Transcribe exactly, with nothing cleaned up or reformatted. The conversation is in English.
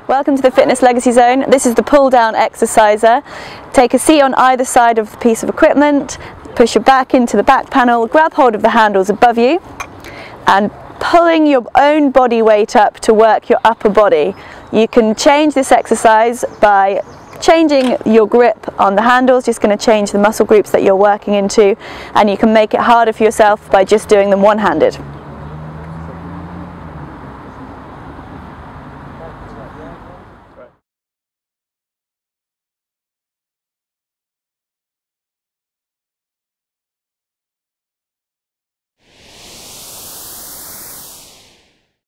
Welcome to the Fitness Legacy Zone. This is the Pulldown Exerciser. Take a seat on either side of the piece of equipment, push your back into the back panel, grab hold of the handles above you and pulling your own body weight up to work your upper body. You can change this exercise by changing your grip on the handles, just going to change the muscle groups that you're working into, and you can make it harder for yourself by just doing them one-handed.